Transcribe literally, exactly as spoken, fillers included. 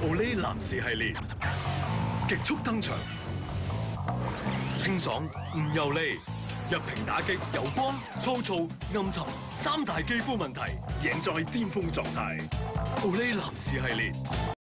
Olay 男士系列極速登場，清爽唔油膩，一屏打擊油光、粗糙、暗沉三大肌膚問題，贏在巔峰狀態。Olay 男士系列。